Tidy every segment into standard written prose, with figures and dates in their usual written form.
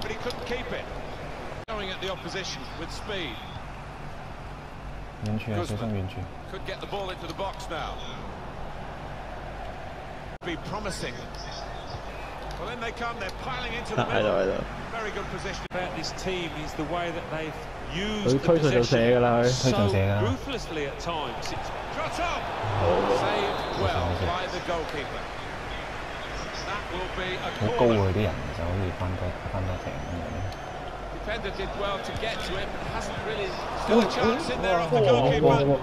but he couldn't keep it. Going at the opposition with speed. Could get the ball into the box now. Be promising. Well, then they come, they're piling into the middle. Very good position. About this team is the way that they've used the possession so ruthlessly at times. It's shot up! Saved well by the goalkeeper. That will be a corner. Defender did well to get to it, but hasn't really still a chance in there off the goalkeeper.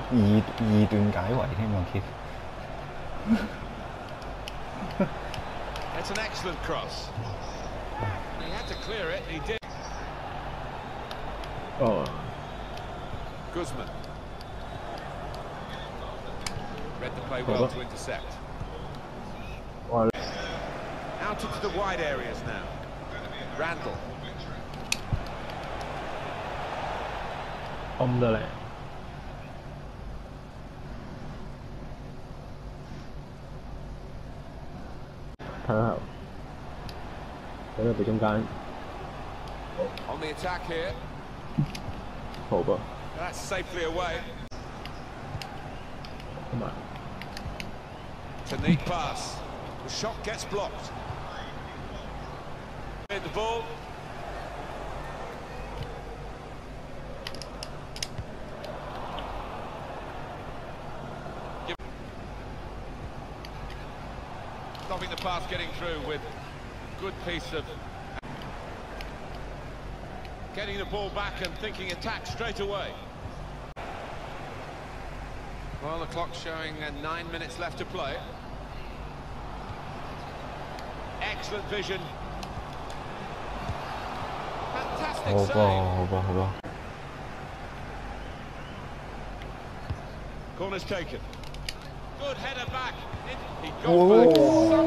It's an excellent cross. He had to clear it, he did. Guzman. Read the play well to intercept. Out into the wide areas now. Randall. On the attack here. That's safely away. It's a neat pass. The shot gets blocked. The ball. Stopping the pass getting through with a good piece of getting the ball back and thinking attack straight away. Well, the clock's showing 9 minutes left to play. Excellent vision. Fantastic save. Corner's taken. Good header back. He got back.